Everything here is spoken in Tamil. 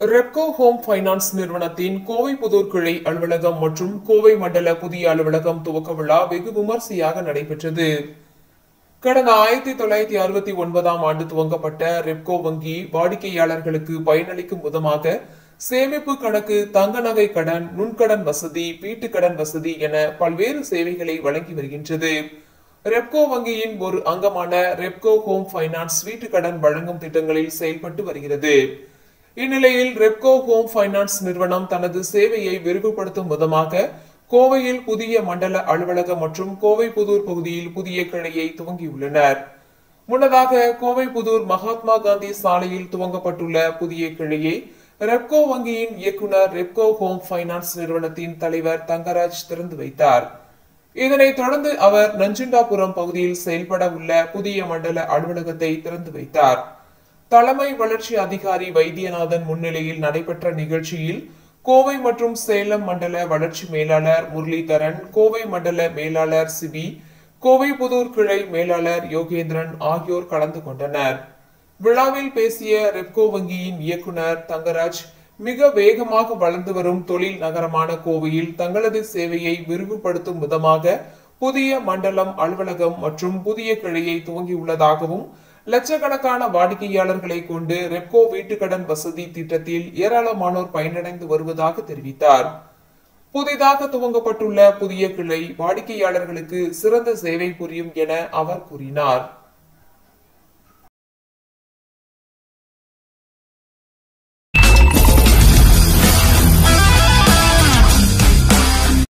ரெப்கோ ஹோம் ஃபைனான்ஸ் நிறுவனத்தின் கோவை புதூர் கிளை அலுவலகம் மற்றும் கோவை மண்டல புதிய அலுவலகம் துவக்க விழா வெகு விமர்சையாக நடைபெற்றது. கடந்த 1969ஆம் ஆண்டு துவங்கப்பட்ட ரெப்கோ வங்கி வாடிக்கையாளர்களுக்கு பயனளிக்கும் விதமாக சேமிப்பு கணக்கு, தங்க நகை கடன், நுண்கடன் வசதி, வீட்டு கடன் வசதி என பல்வேறு சேவைகளை வழங்கி வருகின்றது. ரெப்கோ வங்கியின் ஒரு அங்கமான ரெப்கோ ஹோம் ஃபைனான்ஸ் வீட்டு கடன் வழங்கும் திட்டங்களில் செயல்பட்டு வருகிறது. இந்நிலையில் ரெப்கோ ஹோம் ஃபைனான்ஸ் நிறுவனம் தனது சேவையை விரிவுபடுத்தும் விதமாக கோவையில் புதிய மண்டல அலுவலகம் மற்றும் கோவை புதூர் பகுதியில் புதிய கிளையை துவங்கியுள்ளனர். முன்னதாக கோவை புதூர் மகாத்மா காந்தி சாலையில் துவங்கப்பட்டுள்ள புதிய கிளையை ரெப்கோ வங்கியின் இயக்குனர், ரெப்கோ ஹோம் ஃபைனான்ஸ் நிறுவனத்தின் தலைவர் தங்கராஜ் திறந்து வைத்தார். இதனைத் தொடர்ந்து அவர் நஞ்சுண்டாபுரம் பகுதியில் செயல்பட உள்ள புதிய மண்டல அலுவலகத்தை திறந்து வைத்தார். தலைமை வளர்ச்சி அதிகாரி வைத்தியநாதன் முன்னிலையில் நடைபெற்ற நிகழ்ச்சியில் கோவை மற்றும் சேலம் மண்டல வளர்ச்சி மேலாளர் முரளிதரன், கோவை மண்டல மேலாளர் சிபி, கோவை புதூர் கிளை மேலாளர் யோகேந்திரன் ஆகியோர் கலந்து கொண்டனர். விழாவில் பேசிய ரெப்கோ வங்கியின் இயக்குனர் தங்கராஜ், மிக வேகமாக வளர்ந்து வரும் தொழில் நகரமான கோவையில் தங்களது சேவையை விரிவுபடுத்தும் விதமாக புதிய மண்டலம் அலுவலகம் மற்றும் புதிய கிளையை துவங்கியுள்ளதாகவும், லட்சக்கணக்கான வாடிக்கையாளர்களை கொண்டு ரெப்கோ வீட்டுக்கடன் வசதி திட்டத்தில் ஏராளமானோர் பயனடைந்து வருவதாக தெரிவித்தார். புதிதாக துவங்கப்பட்டுள்ள புதிய கிளை வாடிக்கையாளர்களுக்கு சிறந்த சேவை புரியும் என அவர் கூறினார்.